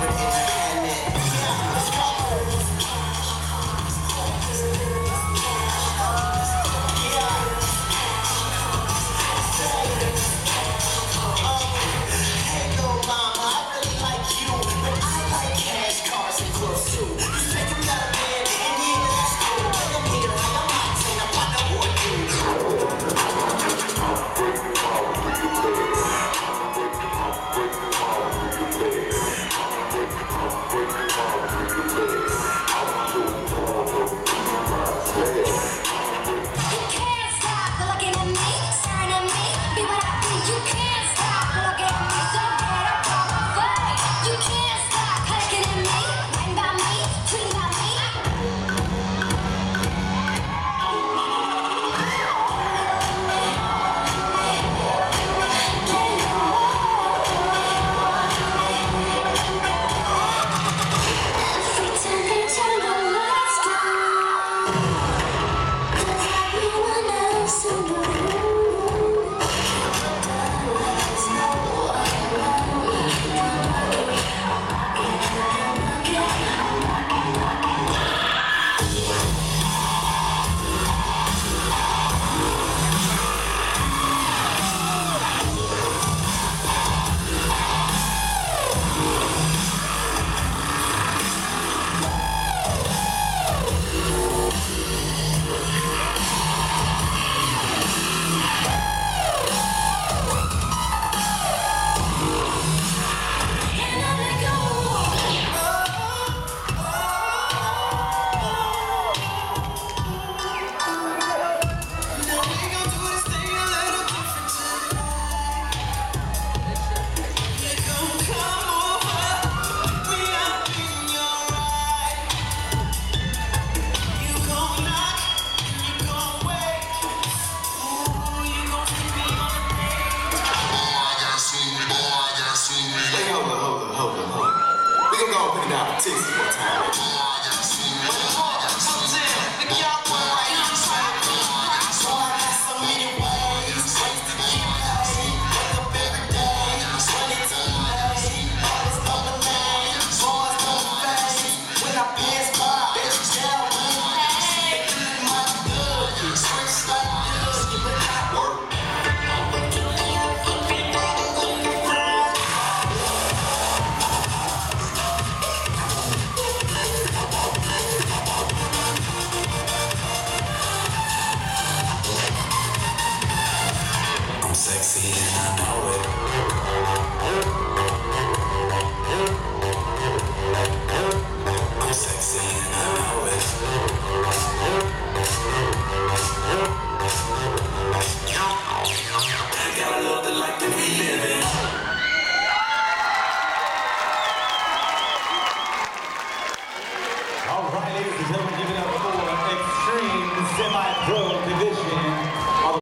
secret independent. Hey, yo, mama, I really like you, but I like cash, cars, and clothes too. You say you got a man, and yeah, that's cool. But I'm here, like I'm not saying I'm not the one All right, ladies and gentlemen, give it up for Extreeem, the SEMIPRO division.